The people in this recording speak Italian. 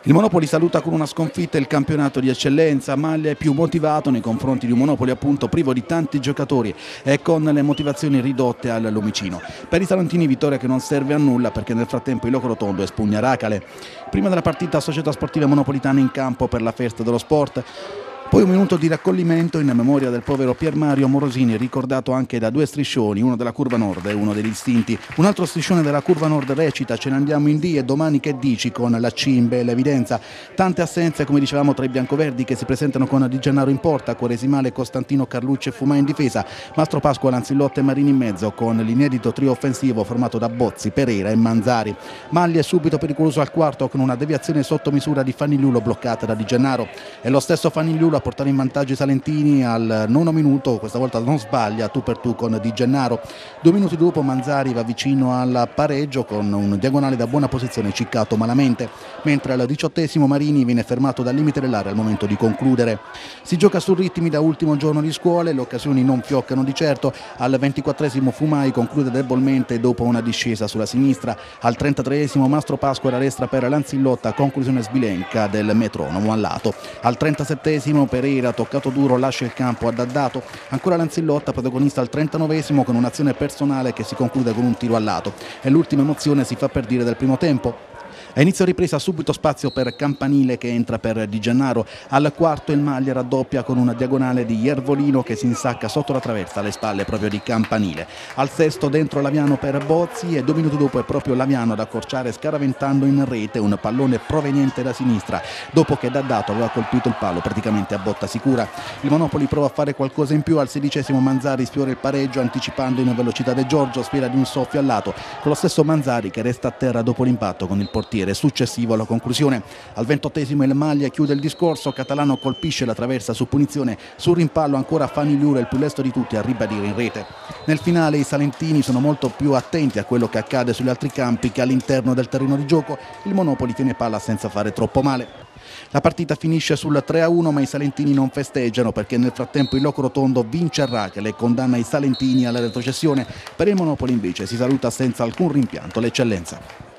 Il Monopoli saluta con una sconfitta il campionato di eccellenza, Maglia è più motivato nei confronti di un Monopoli appunto privo di tanti giocatori e con le motivazioni ridotte al lumicino. Per i salentini vittoria che non serve a nulla perché nel frattempo il Locorotondo espugna Racale. Prima della partita Società Sportiva Monopolitana in campo per la festa dello sport. Poi un minuto di raccoglimento in memoria del povero Pier Mario Morosini, ricordato anche da due striscioni, uno della curva nord e uno degli istinti. Un altro striscione della curva nord recita: ce ne andiamo in D e domani che dici, con la C in bella evidenza. Tante assenze, come dicevamo, tra i biancoverdi che si presentano con Di Gennaro in porta, Quaresimale, Costantino, Carlucci e Fumà in difesa, Mastro Pasqua, Lanzillotta e Marini in mezzo, con l'inedito trio offensivo formato da Bozzi, Pereira e Manzari. Maglia è subito pericoloso al quarto con una deviazione sotto misura di Fanigliulo bloccata da Di Gennaro. E lo stesso Fanigliulo a portare in vantaggio i salentini al nono minuto, questa volta non sbaglia, tu per tu con Di Gennaro. 2 minuti dopo Manzari va vicino al pareggio con un diagonale da buona posizione ciccato malamente, mentre al 18° Marini viene fermato dal limite dell'area al momento di concludere. Si gioca su ritmi da ultimo giorno di scuole, le occasioni non fioccano di certo. Al 24° Fumai conclude debolmente dopo una discesa sulla sinistra. Al 33° Mastro Pasqua era destra per Lanzillotta, conclusione sbilenca del metronomo al lato. Al 37° Pereira, toccato duro, lascia il campo addaddato. Ancora Lanzillotta, protagonista al 39° con un'azione personale che si conclude con un tiro al lato. E l'ultima emozione si fa per dire del primo tempo. A inizio ripresa subito spazio per Campanile che entra per Di Gennaro. Al quarto il Maglia raddoppia con una diagonale di Iervolino che si insacca sotto la traversa alle spalle proprio di Campanile. Al sesto dentro Laviano per Bozzi e 2 minuti dopo è proprio Laviano ad accorciare scaraventando in rete un pallone proveniente da sinistra dopo che Daddato aveva colpito il palo praticamente a botta sicura. Il Monopoli prova a fare qualcosa in più. Al 16° Manzari sfiora il pareggio anticipando in velocità De Giorgio, sfera di un soffio al lato con lo stesso Manzari che resta a terra dopo l'impatto con il portiere successivo alla conclusione. Al 28° il Maglia chiude il discorso, Catalano colpisce la traversa su punizione, sul rimpallo ancora Fanigliulo, il più lesto di tutti a ribadire in rete. Nel finale i salentini sono molto più attenti a quello che accade sugli altri campi che all'interno del terreno di gioco. Il Monopoli tiene palla senza fare troppo male. La partita finisce sul 3-1, ma i salentini non festeggiano perché nel frattempo il Locorotondo vince a Racale e condanna i salentini alla retrocessione. Per il Monopoli invece si saluta senza alcun rimpianto l'eccellenza.